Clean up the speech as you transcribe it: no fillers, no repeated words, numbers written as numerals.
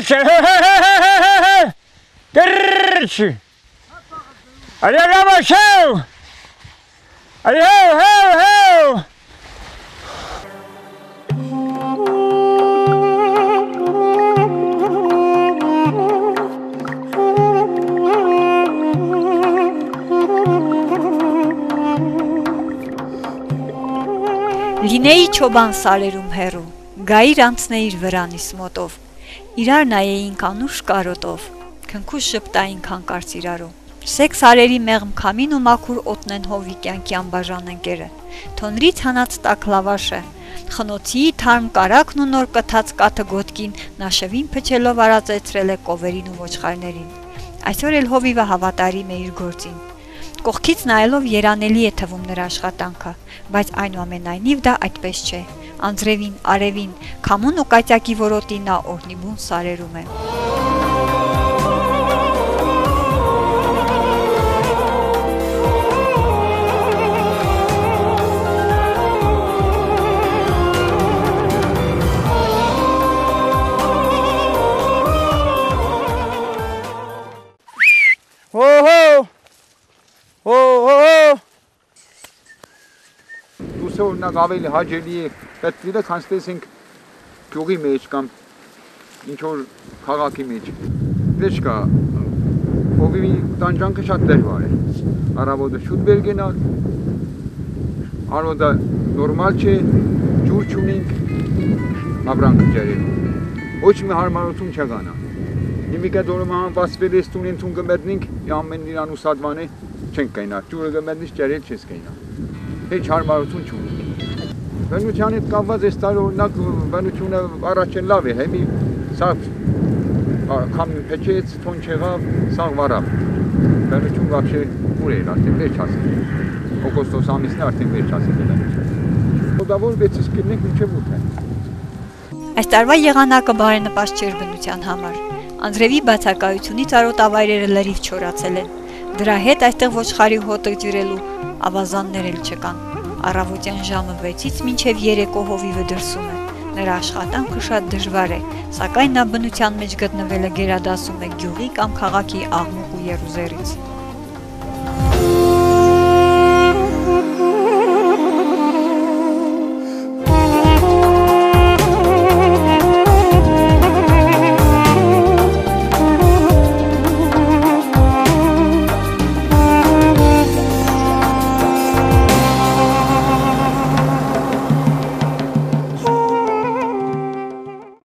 Լինեի չոբան սարերում հեռու, գայիր անցնեիր վրանիս մոտով, իրար նայեինք անուշ կարոտով, քնքուշ ժպտային հանկարծ իրարու, սեք սարերի մեղմ քամին ու մաքուր օտնեն հովի կյանքի անբաժան ընկերը, թոնրից հանած տաք լավաշը, խնոցի թարմ կարակն ու նոր կթած կաթը գոտքին նաշևին փչելով արածեցրել է կովերին ու ոչխարներին, այսօր էլ հովիվը հավատարիմ է իր գործին, կողքից նայելով երանելի է թվում նրա աշխատանքը, բայց այնուամենայնիվ դա այդպես չէ, անձրևին, արևին, քամուն ու կայծակի որոտին նա օրհնիբուն սարերում է։ Օրինակ ավելի հաճելի է պետք կանցնենք գյուղի մեջ կամ ինչ-որ քաղաքի մեջ։ Դե չկա, հովիվի տանջանքը շատ դժվար է։ Առավոտը շուտ վեր գնալ, առավոտը նորմալ չէ, ջուր չունենք, ապրանքը ջերելու։ Ոչ մի հարմարություն չկանա։ Իմիկա դորոմը հանվածվել է ստունեն թուն կմետնենք, ամեն իրան ուսադվան է, չենք կայնա, ջուրը կմետնից ջերել չես կայնա։ Heç հարմարություն չունի։ Բնության հետ կապված այս տարի օրինակ բնությունը առաջին լավ է, հիմի սաղ քամին փչեց, թոն չեղավ, սաղ վարավ։ Բնություն вообще ուր էր արդեն վերջ հասել։ Օգոստոս ամիսն արդեն վերջ հասել է բնությունը։ Խոդավոր 6-ից կլինենք մինչև 8-ը։ Այս տարվա եղանակը բարենպաստ չէր բնության համար։ Անձրևի բացակայությունից արոտավայրերը լրիվ չորացել են։ Դրա հետ այստեղ ոչխարի հոտը ջրելու ավազաններ էլ չկան։ Առավոտյան ժամը 6-ից մինչև երեկո հովիվը դրսում է։ Նրա աշխատանքը շատ դժվար է, սակայն նա բնության մեջ գտնվելը գերադասում է գյուղի կամ քաղաքի աղմուկ ու եռուզեռից։